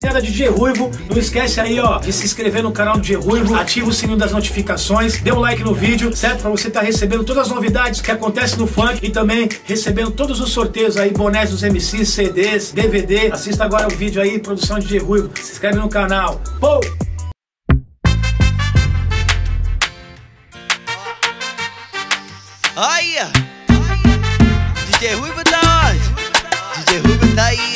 DJ Ruivo, não esquece aí, ó, de se inscrever no canal do DJ Ruivo, ativa o sininho das notificações, dê um like no vídeo, certo? Pra você estar recebendo todas as novidades que acontecem no funk e também recebendo todos os sorteios aí, bonés dos MCs, CDs, DVD. Assista agora o vídeo aí, produção de DJ Ruivo, se inscreve no canal. Pô! Olha! DJ Ruivo tá onde? DJ Ruivo tá aí.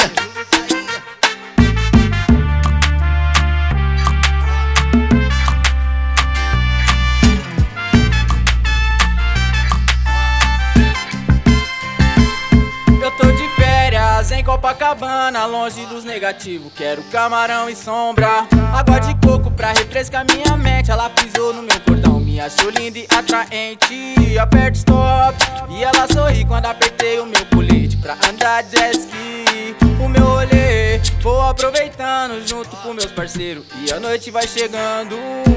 Eu tô de férias em Copacabana, longe dos negativos. Quero camarão e sombra, água de coco pra refrescar minha mente. Ela pisou no meu cordão, me achou linda e atraente. Aperto stop e ela sorri quando apertei o meu colete pra andar de jet ski. O meu rolê vou aproveitando junto com meus parceiros e a noite vai chegando.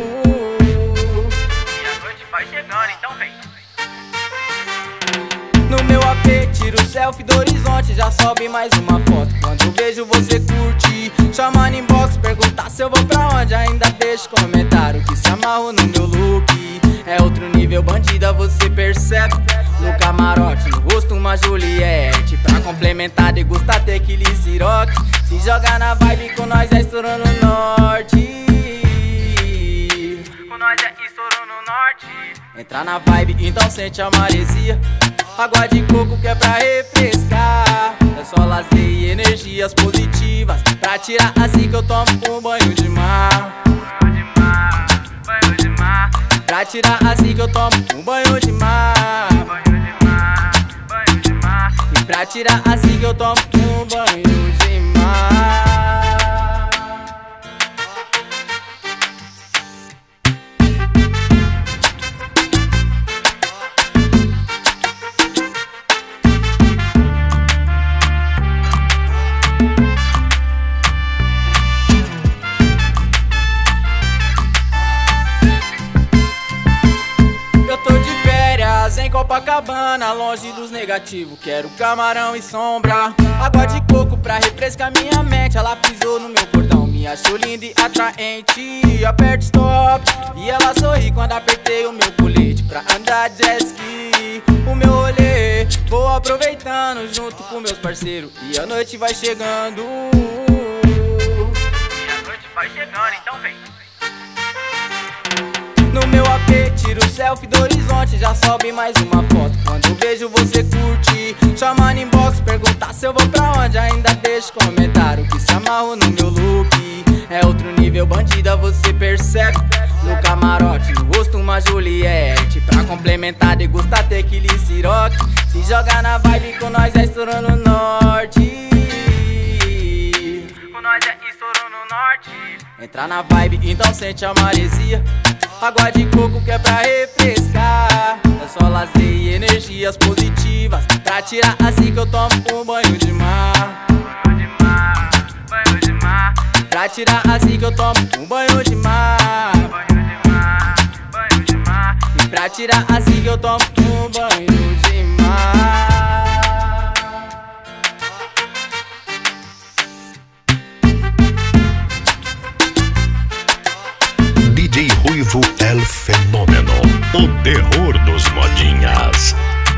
E a noite vai chegando, então vem. No meu AP, tiro selfie do horizonte, já sobe mais uma foto. Quando eu vejo você curte, chama no inbox, perguntar se eu vou pra onde. Ainda deixa comentário que se amarro no meu look. É outro nível, bandida, você percebe. No camarote, no rosto uma Juliette. Pra complementar, degustar tequila e siroque. Se joga na vibe com nós, é estourando no norte. Com nós é estouro no norte. Entrar na vibe, então sente a maresia. Água de coco que é pra refrescar. É só lazer e energias positivas pra tirar assim que eu tomo um banho de mar. Banho de mar, banho de mar. Pra tirar assim que eu tomo um banho de mar. Banho de mar, banho de mar. E pra tirar assim que eu tomo um banho de mar. Em Copacabana, longe dos negativos. Quero camarão e sombra, água de coco pra refrescar minha mente. Ela pisou no meu cordão, me achou linda e atraente. Aperto stop e ela sorri quando apertei o meu colete pra andar de jet ski. O meu rolê vou aproveitando junto com meus parceiros e a noite vai chegando. E a noite vai chegando, então vem. No meu AP, tiro selfie do horizonte, já sobe mais uma foto. Quando eu vejo você curte, chama no inbox, perguntar se eu vou pra onde. Ainda deixa comentário que se amarro no meu look. É outro nível, bandida, você percebe. No camarote, no rosto uma Juliette. Pra complementar, degustar tequila e siroque. Se joga na vibe com nós, é estourando no norte. Com nós é estouro no norte. Entrar na vibe, então sente a maresia. Água de coco que é pra refrescar. É só lazer e energias positivas pra tirar assim que eu tomo um banho de mar. Banho de mar, banho de mar. Pra tirar assim que eu tomo um banho de mar. Banho de mar, banho de mar. E pra tirar assim que eu tomo um banho de mar. DJ Ruivo El Fenômeno, o terror dos modinhas.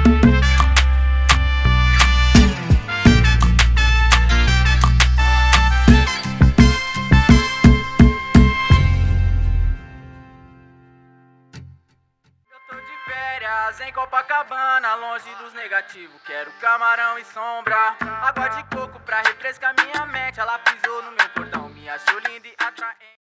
Eu tô de férias em Copacabana, longe dos negativos. Quero camarão e sombra, água de coco pra refrescar minha mente. Ela pisou no meu cordão, me achou linda e atraente.